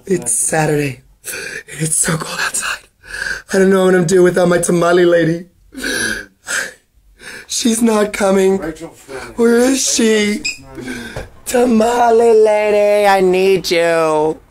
It's Saturday. It's so cold outside. I don't know what I'm doing without my tamale lady. She's not coming. Where is she? Tamale lady, I need you.